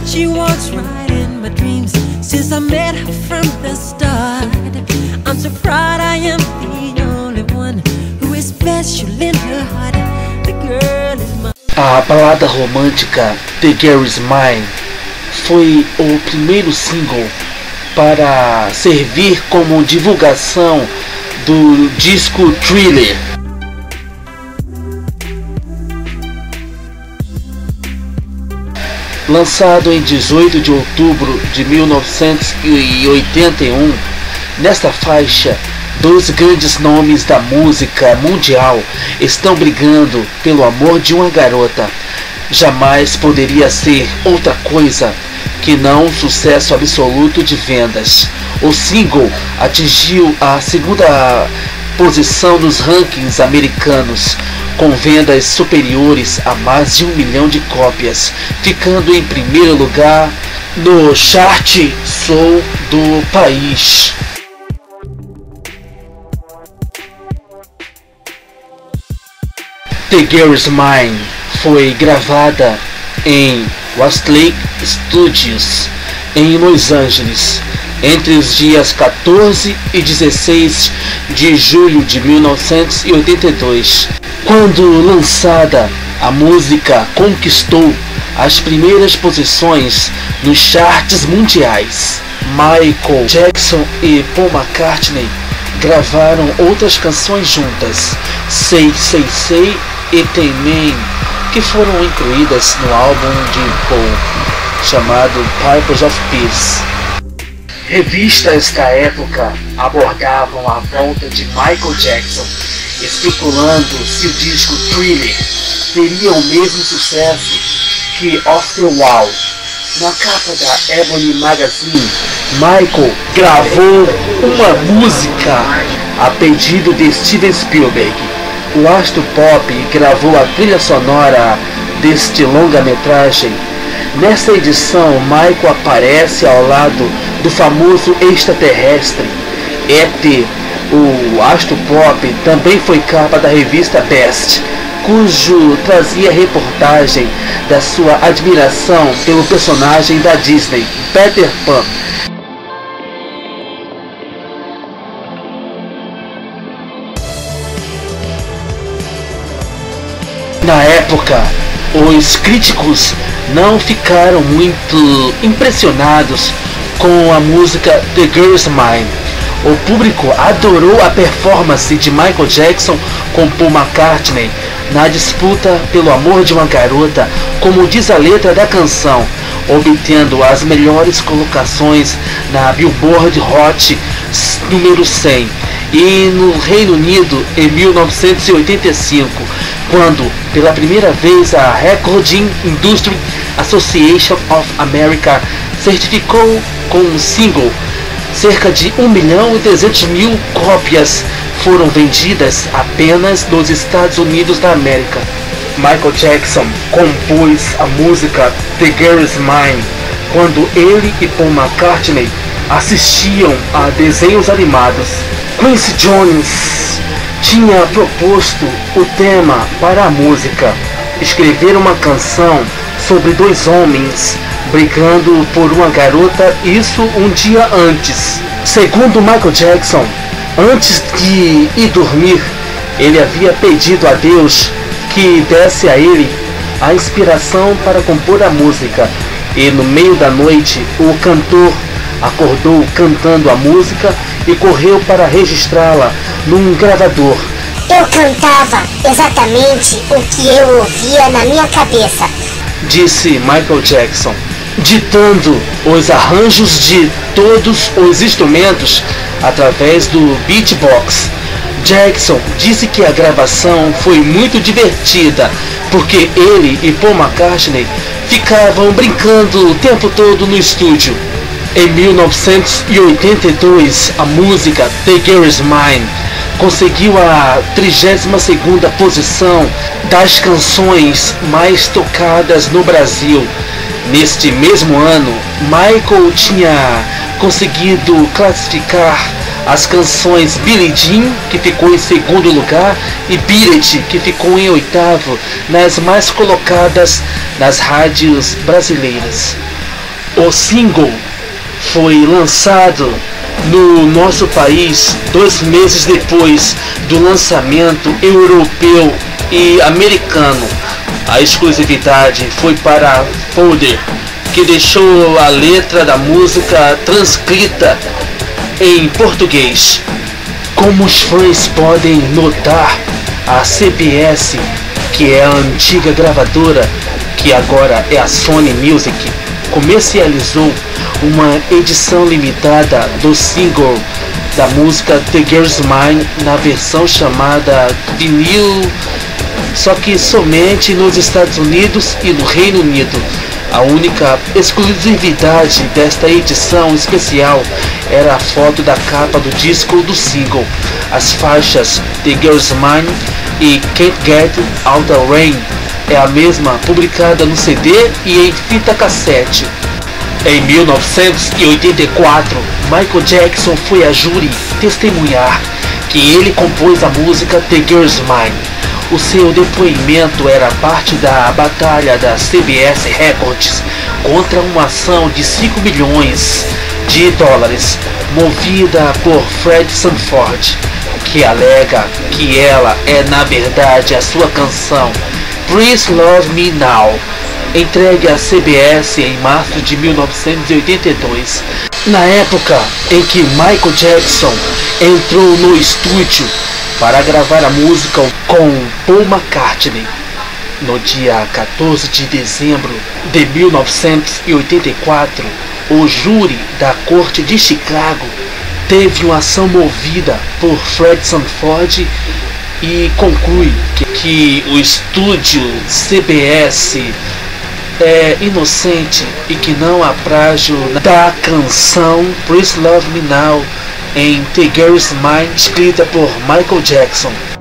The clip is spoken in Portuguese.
she walks right in my dreams since I met her from the start. I'm so proud I am the only one who is special in her heart. The girl is mine. A balada romântica The Girl Is Mine foi o primeiro single para servir como divulgação do disco Thriller. Lançado em 18 de outubro de 1981, nesta faixa, dois grandes nomes da música mundial estão brigando pelo amor de uma garota. Jamais poderia ser outra coisa que não um sucesso absoluto de vendas. O single atingiu a segunda posição nos rankings americanos, com vendas superiores a mais de 1 milhão de cópias, ficando em primeiro lugar no chart soul do país. The Girl Is Mine foi gravada em Westlake Studios, em Los Angeles, entre os dias 14 e 16 de julho de 1982. Quando lançada, a música conquistou as primeiras posições nos charts mundiais. Michael Jackson e Paul McCartney gravaram outras canções juntas, Say Say Say e The Man, que foram incluídas no álbum de Paul, chamado Pipes of Peace. Revistas da época abordavam a volta de Michael Jackson, especulando se o disco Thriller teria o mesmo sucesso que Off the Wall. Na capa da Ebony Magazine, Michael gravou uma música a pedido de Steven Spielberg. O astro pop gravou a trilha sonora deste longa-metragem. Nessa edição, Michael aparece ao lado do famoso extraterrestre ET. O astro pop também foi capa da revista Best, cujo trazia reportagem da sua admiração pelo personagem da Disney, Peter Pan. Na época, os críticos não ficaram muito impressionados com a música The Girl Is Mine. O público adorou a performance de Michael Jackson com Paul McCartney na disputa pelo amor de uma garota, como diz a letra da canção, obtendo as melhores colocações na Billboard Hot número 100 e no Reino Unido em 1985, quando pela primeira vez a Recording Industry Association of America certificou como single. Cerca de 1.300.000 cópias foram vendidas apenas nos Estados Unidos da América. Michael Jackson compôs a música The Girl Is Mine quando ele e Paul McCartney assistiam a desenhos animados. Quincy Jones tinha proposto o tema para a música, escrever uma canção sobre dois homens brigando por uma garota, isso um dia antes. Segundo Michael Jackson, antes de ir dormir, ele havia pedido a Deus que desse a ele a inspiração para compor a música, e no meio da noite o cantor acordou cantando a música e correu para registrá-la num gravador. Eu cantava exatamente o que eu ouvia na minha cabeça, disse Michael Jackson, ditando os arranjos de todos os instrumentos através do beatbox. Jackson disse que a gravação foi muito divertida, porque ele e Paul McCartney ficavam brincando o tempo todo no estúdio. Em 1982, a música The Girl Is Mine conseguiu a 32ª posição das canções mais tocadas no Brasil. Neste mesmo ano, Michael tinha conseguido classificar as canções Billie Jean, que ficou em segundo lugar, e Beat It, que ficou em 8º, nas mais colocadas nas rádios brasileiras. O single foi lançado no nosso país 2 meses depois do lançamento europeu e americano. A exclusividade foi para Folder, que deixou a letra da música transcrita em português. Como os fãs podem notar, a CBS, que é a antiga gravadora, que agora é a Sony Music, comercializou uma edição limitada do single da música The Girl's Mine na versão chamada vinil, só que somente nos Estados Unidos e no Reino Unido. A única exclusividade desta edição especial era a foto da capa do disco do single. As faixas The Girl's Mine e Can't Get Out the Rain é a mesma publicada no CD e em fita cassete. Em 1984, Michael Jackson foi a júri testemunhar que ele compôs a música The Girl's Mine. O seu depoimento era parte da batalha da CBS Records contra uma ação de 5 milhões de dólares movida por Fred Sanford, que alega que ela é na verdade a sua canção Please Love Me Now, entregue à CBS em março de 1982, na época em que Michael Jackson entrou no estúdio para gravar a música com Paul McCartney. No dia 14 de dezembro de 1984, o júri da Corte de Chicago teve uma ação movida por Fred Sanford e conclui que o estúdio CBS é inocente e que não há plágio da canção Please Love Me Now em The Girl's Mine, escrita por Michael Jackson.